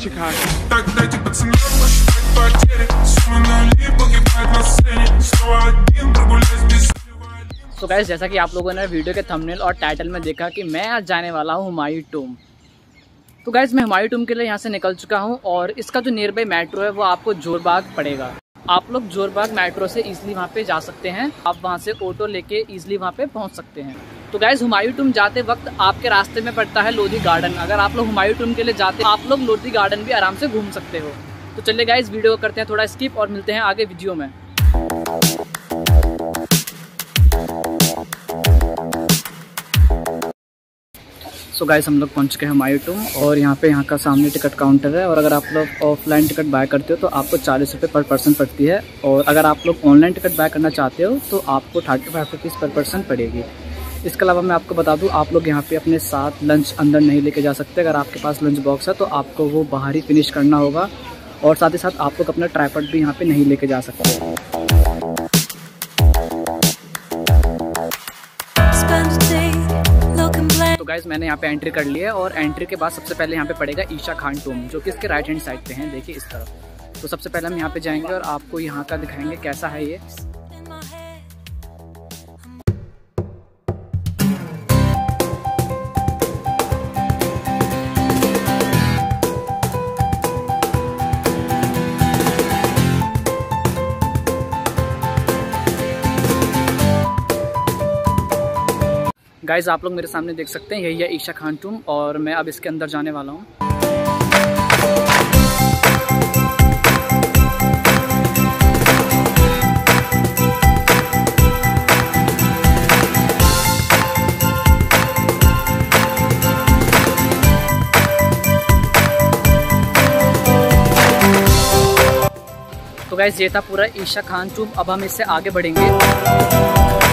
Chicago. Так дайте пацанам посчитать потери. Суммы нули погибают на сцене. Снова один прогуляюсь без. तो guys, जैसा कि आप लोगों ने वीडियो के थंबनेल और टाइटल में देखा कि मैं आज जाने वाला हूँ हुमायूं टूम। तो गाइस, मैं हुमायूं टूम के लिए यहाँ से निकल चुका हूँ और इसका जो नियर बाई मेट्रो है वो आपको जोरबाग पड़ेगा। आप लोग जोरबाग मेट्रो से इजीली वहाँ पे जा सकते हैं। आप वहाँ से ऑटो लेके इजीली वहाँ पे पहुँच सकते हैं। तो गाइस, हुमायूं टूम जाते वक्त आपके रास्ते में पड़ता है लोधी गार्डन। अगर आप लोग हुमायूं टूम के लिए जाते हैं, आप लोग लोधी गार्डन भी आराम से घूम सकते हो। तो चलिए गाइस, वीडियो को करते हैं थोड़ा स्किप और मिलते हैं आगे वीडियो में। सो गाइस, हम लोग पहुंच चुके हैं हुमायूं टूम और यहाँ का सामने टिकट काउंटर है। और अगर आप लोग ऑफलाइन टिकट बाय करते हो तो आपको 40 रुपये पर पर्सन पड़ती है। और अगर आप लोग ऑनलाइन टिकट बाय करना चाहते हो तो आपको 35 रुपीज़ पर पर्सन पड़ेगी। इसके अलावा मैं आपको बता दूं, आप लोग यहाँ पे अपने साथ लंच अंदर नहीं लेके जा सकते। अगर आपके पास लंच बॉक्स है तो आपको वो बाहर ही फिनिश करना होगा। और साथ ही साथ आप लोग अपना ट्राइपॉड भी यहाँ पे नहीं लेके जा सकते। तो गाइस, मैंने यहाँ पे एंट्री कर ली है और एंट्री के बाद सबसे पहले यहाँ पे पड़ेगा ईशा खान टूम, जो कि इसके राइट हैंड साइड पे है। देखिए इस तरफ। तो सबसे पहले हम यहाँ पे जाएंगे और आपको यहाँ का दिखाएंगे कैसा है ये। गाइज, आप लोग मेरे सामने देख सकते हैं, यही है ईशा खान टूम और मैं अब इसके अंदर जाने वाला हूँ। तो गाइज, ये था पूरा ईशा खान टूम। अब हम इससे आगे बढ़ेंगे।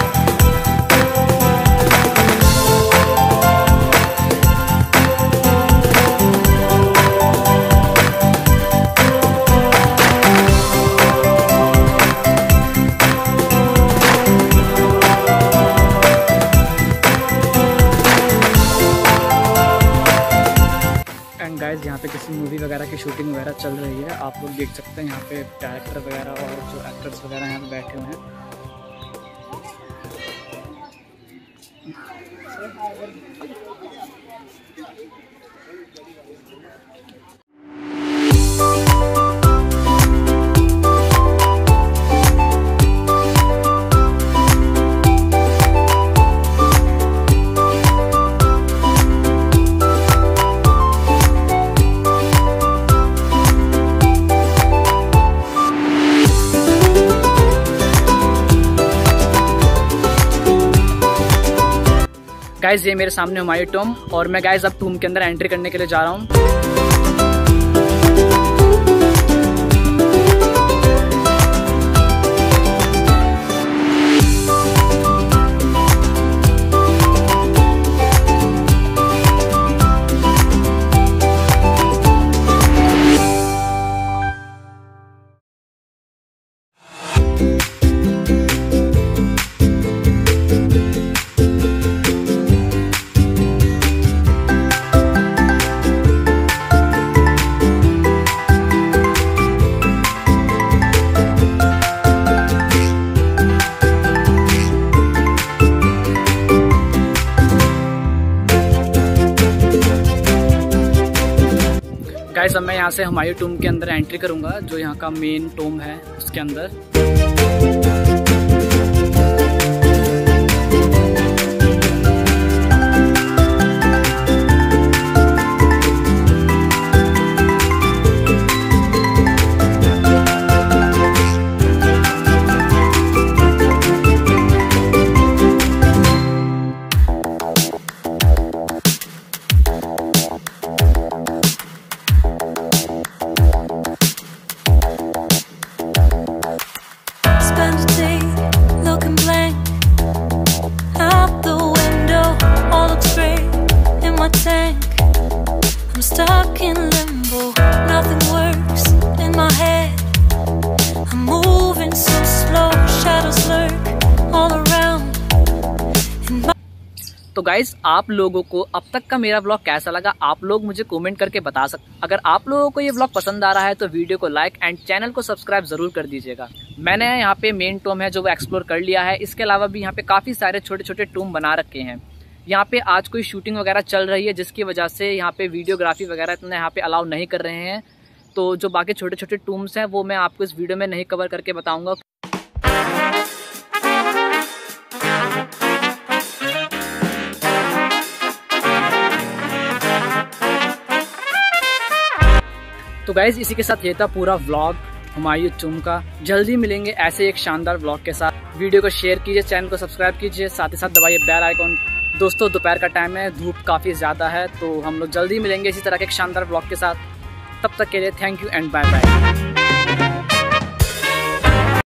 गाइस, यहाँ पे किसी मूवी वगैरह की शूटिंग वगैरह चल रही है। आप लोग देख सकते हैं यहाँ पे डायरेक्टर वगैरह और जो एक्टर्स वगैरह यहाँ पे बैठे हुए हैं। गाइज, ये मेरे सामने हुमायूं टूम और मैं गाइज अब टूम के अंदर एंट्री करने के लिए जा रहा हूँ। गाइस, अब मैं यहाँ से हुमायूं टूम के अंदर एंट्री करूँगा, जो यहाँ का मेन टूम है उसके अंदर। Stuck in limbo, nothing works in my head. I'm moving so slow, shadows lurk all around. तो गाइज आप लोगों को अब तक का मेरा व्लॉग कैसा लगा आप लोग मुझे कमेंट करके बता सकते। अगर आप लोगों को ये व्लॉग पसंद आ रहा है तो वीडियो को लाइक एंड चैनल को सब्सक्राइब जरूर कर दीजिएगा। मैंने यहाँ पे मेन टूम है जो वो एक्सप्लोर कर लिया है। इसके अलावा भी यहाँ पे काफ़ी सारे छोटे छोटे टूम बना रखे हैं। यहाँ पे आज कोई शूटिंग वगैरह चल रही है जिसकी वजह से यहाँ पे वीडियोग्राफी वगैरह इतना यहाँ पे अलाउ नहीं कर रहे हैं। तो जो बाकी छोटे छोटे टूम्स हैं वो मैं आपको इस वीडियो में नहीं कवर करके बताऊँगा। तो गाइज इसी के साथ ये था पूरा व्लॉग हुमायूं टूम का। जल्दी मिलेंगे ऐसे एक शानदार व्लॉग के साथ। वीडियो को शेयर कीजिए, चैनल को सब्सक्राइब कीजिए, साथ ही साथ दबाइए बेल आइकॉन। दोस्तों दोपहर का टाइम है, धूप काफ़ी ज़्यादा है, तो हम लोग जल्दी मिलेंगे इसी तरह के एक शानदार व्लॉग के साथ। तब तक के लिए thank you and bye bye.